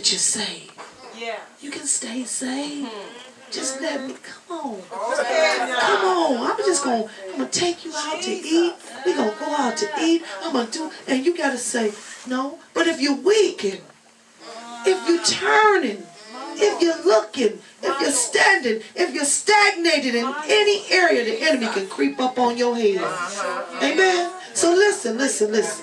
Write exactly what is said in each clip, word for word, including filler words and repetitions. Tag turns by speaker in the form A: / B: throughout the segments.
A: get you saved.
B: Yeah.
A: You can stay saved. Just let me, come on. Come on. I'm just going to I'm gonna take you out to eat. We're going to go out to eat. I'm going to do, and you got to say, no. But if you're weakened, if you're turning, if you're looking, if you're standing, if you're stagnated in any area, the enemy can creep up on your head. Amen? So listen, listen, listen.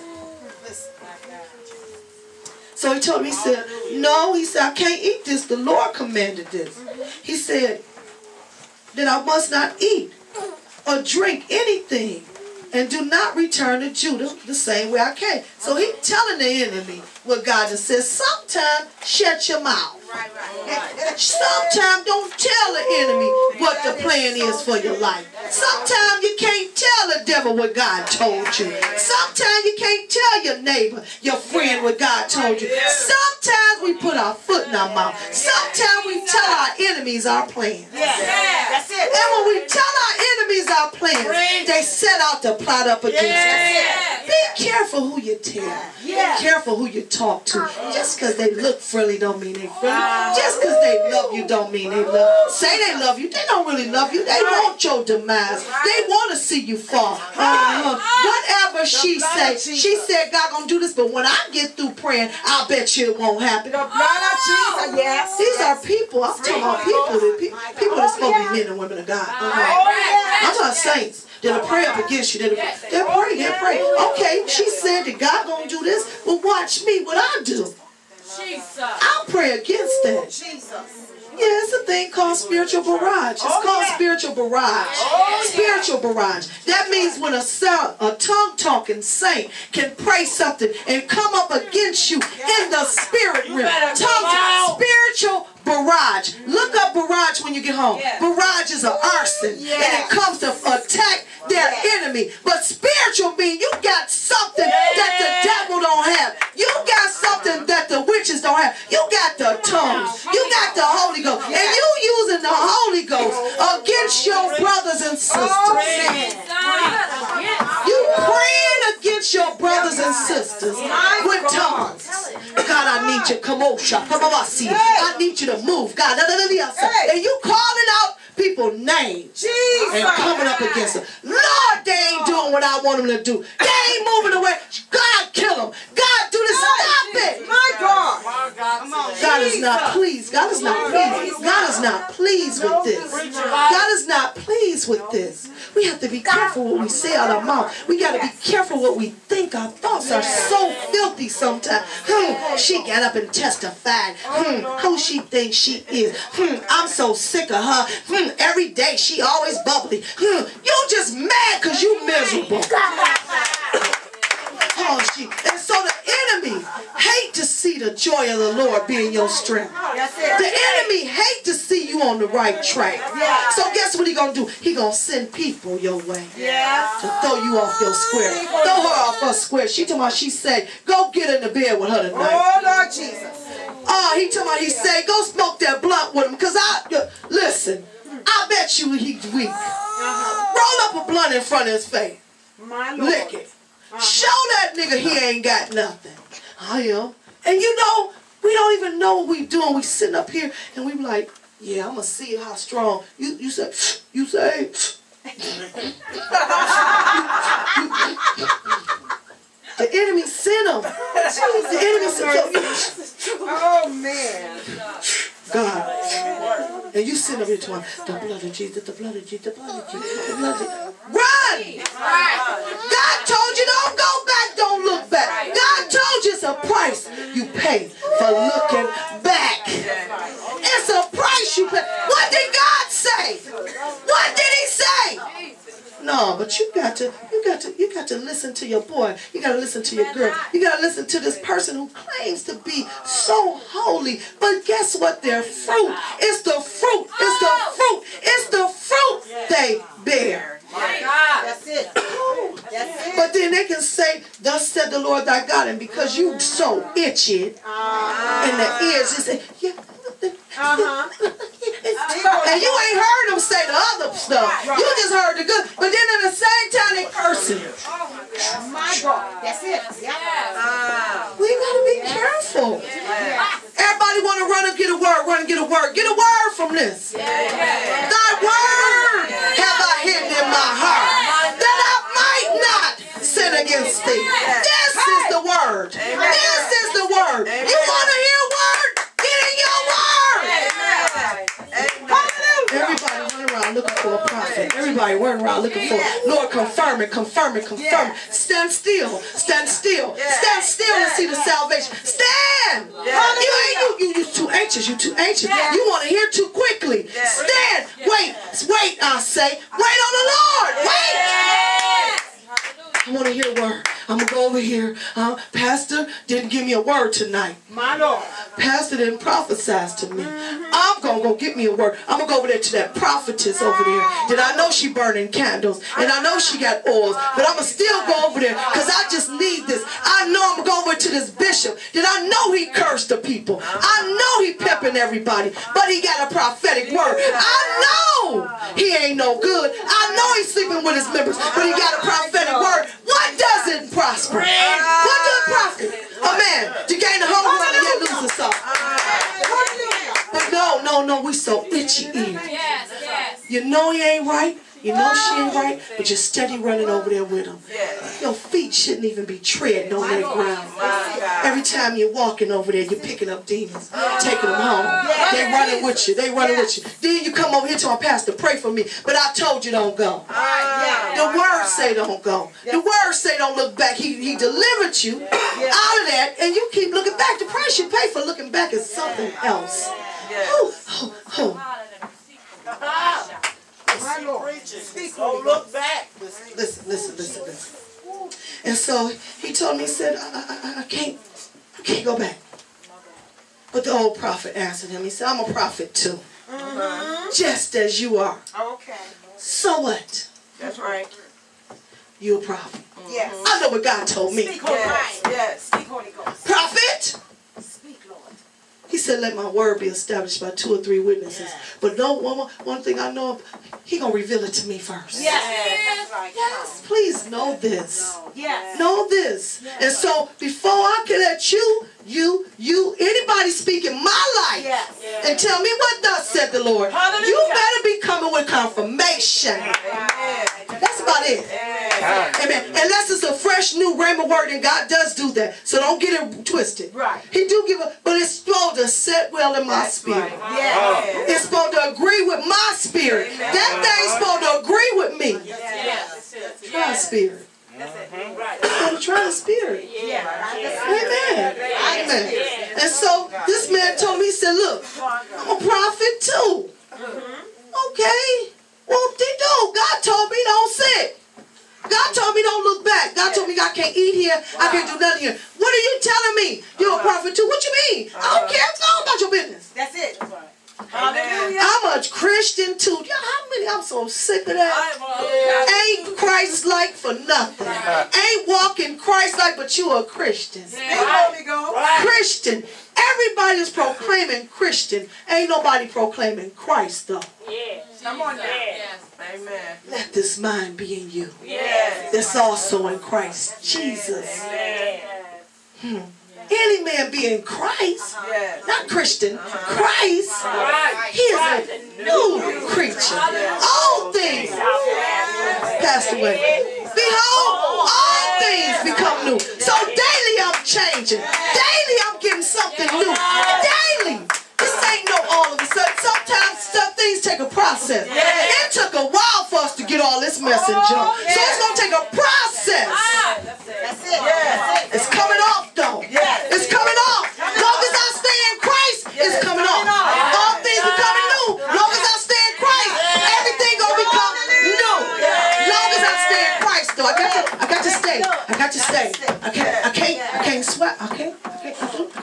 A: So he told me, he said, no, he said, I can't eat this. The Lord commanded this. He said that I must not eat or drink anything and do not return to Judah the same way I came. So he telling the enemy what God just says. Sometimes shut your mouth.
B: Right, right, right.
A: Sometimes don't tell the enemy what the plan is for your life. Sometimes you can't tell the devil what God told you. Sometimes you can't tell your neighbor, your friend what God told you. Sometimes we put our foot in our mouth. Sometimes we tell our enemies our plans.
B: Yeah, that's it.
A: And when we tell our enemies our plans, they set out to plot up against us. Be careful who you tell. Be careful who you talk to. Just because they look friendly don't mean they friendly. Just because they love you don't mean they love. Say they love you, they don't really love you. They want your demise. They want to see you fall. Uh, whatever she said, she said God gonna do this, but when I get through praying, I bet you it won't happen.
B: The blood of Jesus, yes.
A: These are people. I'm talking about people. That pe people that's supposed to be men and women of God. Uh-huh. I'm talking saints that'll pray up against you. That'll, they'll pray. They'll pray. Okay, she said that God gonna do this. Well, watch me. What I do. I'll pray against that.
B: Jesus.
A: Yeah, it's a thing called spiritual barrage. It's
B: Oh,
A: called
B: yeah.
A: spiritual barrage.
B: Oh, yeah.
A: Spiritual barrage. That means when a, sound, a tongue-talking saint can pray something and come up against you in the spirit realm. Tongue, spiritual barrage. Look up barrage when you get home.
B: Yeah.
A: Barrage is an arson,
B: Yeah.
A: and it comes to attack their
B: Yeah.
A: enemy. But spiritual means you got something that the devil don't have. You got something that the witches don't have. You got the tongues. You got the Holy Ghost. And you using the Holy Ghost against your brothers and sisters. You praying against your brothers and sisters with tongues. God, I need you. Come on, shop. Come on, see. I need you to move. God, and you calling out people's names and coming up against them. Lord, they ain't doing what I want them to do. They ain't moving away. God, kill them. God, do this. Stop it.
B: My God.
A: God is not pleased. God is not pleased. God is not pleased with this. God is not pleased with this. We have to be careful what we say out of our mouth. We got to be careful what we think. Our thoughts are so filthy sometimes. Hmm, she got up and testified. Hmm, who she thinks she is. Hmm, I'm so sick of her. Hmm, every day she always bubbly. Hmm, you just mad because you miserable. Oh, she, and so the enemy hate to see the joy of the Lord being your strength. The enemy hate to see you on the right track. So guess what he gonna do? He gonna send people your way to throw you off your square. Throw her off her square. She told me, she said, go get in the bed with her tonight.
B: Oh, Lord Jesus.
A: Oh, he told me, he said, go smoke that blunt with him. Because I, uh, listen, I bet you he's weak. Roll up a blunt in front of his face. Lick it. Show that nigga he ain't got nothing. I am. And you know, we don't even know what we doing. We sitting up here and we be like, yeah, I'm going to see how strong. You you say, you say. The enemy sent him. The enemy sent him.
B: Oh, man.
A: God. And you sit up here to him, the blood of Jesus, the blood of Jesus, the blood of Jesus, the blood of Jesus. Run! God told you don't go back, don't look back. God told you it's a price you pay for looking back. It's a price you pay. What did God say? What did he say? No, but you got to, you got to, you got to listen to your boy. You got to listen to your girl. You got to listen to this person who claims to be so holy. But guess what? Their fruit. It's the fruit. It's the fruit. It's the fruit they bear.
B: That's it. That's it.
A: But then they can say, thus said the Lord thy God, and because you so itchy in the ears, you say, yeah.
B: Uh-huh.
A: And you ain't heard them say the other stuff. You just heard the good. But then at the same time, they cursing.
B: My God. That's it. Yeah. Uh,
A: We got to be careful. Everybody this. Thy word have I hidden in my heart, that I might not sin against thee. This is the word. This is the word. You want to hear word? Get in your word. Everybody running around looking for a prophet. Everybody running around looking for, Lord, confirm it, confirm it, confirm it. Stand still, stand still, stand still and see the salvation. Stand. You ain't you, you, you too anxious. You too anxious. You want to hear too quickly. Stand. Wait, wait. I say, wait on the Lord. Wait. I want to hear a word. I'm going to go over here. Uh, Pastor didn't give me a word tonight.
B: My Lord.
A: Pastor didn't prophesy to me. I'm going to go get me a word. I'm going to go over there to that prophetess over there. That I know she burning candles. And I know she got oils. But I'm going to still go over there because I just need this. I know I'm going to go over to this bishop. That I know he cursed the people. I know he pimping everybody. But he got a prophetic word. I know he ain't no good. I know he's sleeping with his members. But he got a prophetic word. What doesn't prosper? What does profit? A man to gain the whole world and yet lose the soul. But no, no, no, we so itchy ear. You know he ain't right. You know she ain't right, but you're steady running over there with him. Your feet shouldn't even be treading on that ground. Every time you're walking over there, you're picking up demons, taking them home. They running with you. They running with you. Then you come over here to my pastor, pray for me. But I told you don't go. The word say don't go. The word say don't look back. He, he delivered you out of that, and you keep looking back. The price you pay for looking back is something else. Oh, oh, oh.
B: My Lord.
C: Oh, look back.
A: Listen, listen, listen, listen. And so he told me, he said, I, I, I can't, I can't go back. But the old prophet answered him. He said, I'm a prophet too. Mm-hmm. Just as you are.
B: Okay.
A: So what?
B: That's right.
A: You're a prophet.
B: Yes.
A: I know what God told me.
B: Speak Holy Ghost. Yes. Speak Holy Ghost.
A: Prophet.
B: Speak, Lord.
A: He said, let my word be established by two or three witnesses. Yeah. But no, one, one thing I know, he going to reveal it to me first.
B: Yes. Yes. Right.
A: Yes. Please know this.
B: Yes.
A: Know this. Yes. And so before I can let you, you, you, anybody speak in my life yes. Yes. and tell me what thus said the Lord, hallelujah. You better be coming with confirmation. Amen. That's about it. Amen. Amen. Unless it's a fresh new rhema word, and God does do that. So don't get it twisted. Right. He do give a, but it's supposed to set well in my That's spirit. Right. Yes. It's supposed to agree with my spirit. Amen. That thing's supposed to agree with me. Yes. Yes. Try spirit. Mm-hmm. Right. It's supposed to try the spirit. Yeah. Amen. Amen. And so this man told me, he said, look, I'm a prophet too. Mm-hmm. Okay. Well, they do. God told me don't sit. God told me don't look back. God told me I can't eat here. I can't do nothing here. What are you telling me? You're a prophet too. What you mean? I don't care. Go on about your business. That's it. Hallelujah. I'm a Christian too. Yeah, how many? I'm so sick of that. Ain't Christ-like for nothing. Ain't walking Christ-like, but you a Christian. Christian. Everybody is proclaiming Christian. Ain't nobody proclaiming Christ though. Yeah. Come on now. Yes. Amen. Let this mind be in you. Yes. That's also in Christ Jesus. Amen. Hmm. Any man be in Christ, uh-huh. not Christian, uh-huh. Christ, uh-huh. he is a new creature. All things passed away. Behold, all things become new. So daily I'm changing. Daily I'm getting something new. Daily. This ain't no all of a sudden. Sometimes some things take a process. It took a while for us to get all this mess and junk. So it's going to take a process. That's it. It's coming off though. It's coming off. Long as I stay in Christ, it's coming off. All things becoming new. Long as I stay in Christ, everything gonna become new. Long as I stay in Christ, though, I got to, I got to stay. I got to stay. I can't, I can't, I can't sweat. I can't, I can't, I can't.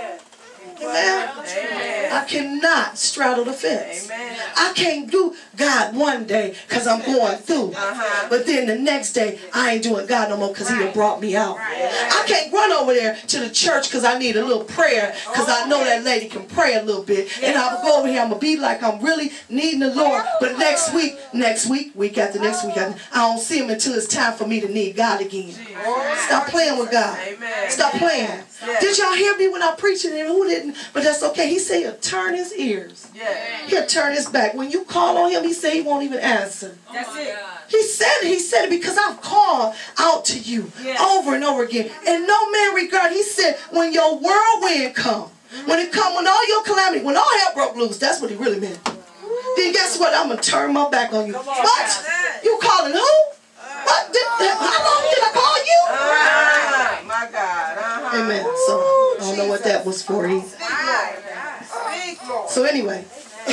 A: Amen. I cannot straddle the fence. I can't do God one day because I'm going through. But then the next day, I ain't doing God no more because he done brought me out. I can't run over there to the church because I need a little prayer because I know that lady can pray a little bit. And I'll go over here, I'm going to be like I'm really needing the Lord. But next week, next week, week after next week, I don't see him until it's time for me to need God again. Stop playing with God. Stop playing.
B: Yeah.
A: Did y'all hear me when I preached it? And who didn't? But that's okay. He said he'll turn his ears.
B: Yeah.
A: He'll turn his back. When you call on him, he said he won't even answer.
B: That's it.
A: He said it. He said it because I've called out to you
B: Yeah.
A: over and over again. And no man regard. He said when your whirlwind come, when it come, when all your calamity, when all hell broke loose, that's what he really meant. Then guess what? I'm going to turn my back on you. What? You calling who? What? Did, how long did I call you?
B: Ah, my God. Uh-huh.
A: Amen. So I don't know what that was for. He,
B: Speak, Lord.
A: so anyway.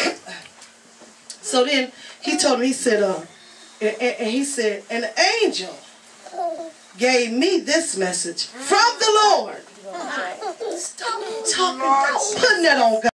A: So then he told me, he said, uh, and, and, and he said, an angel gave me this message from the Lord. Stop talking, stop putting that on God.